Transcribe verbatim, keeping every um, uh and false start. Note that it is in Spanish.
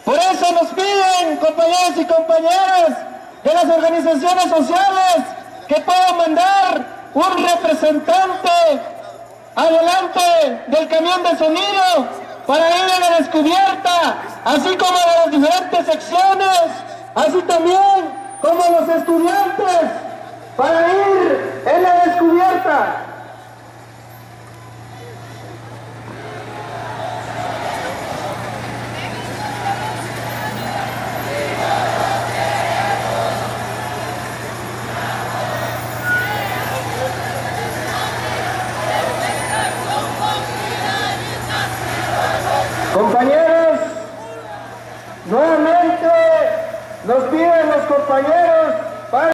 Por eso nos piden, compañeros y compañeras de las organizaciones sociales, que puedan mandar un representante adelante del camión de sonido para ir a la descubierta, así como de las diferentes secciones, así también como los estudiantes, para ir en la descubierta. Compañeros, nuevamente nos piden los compañeros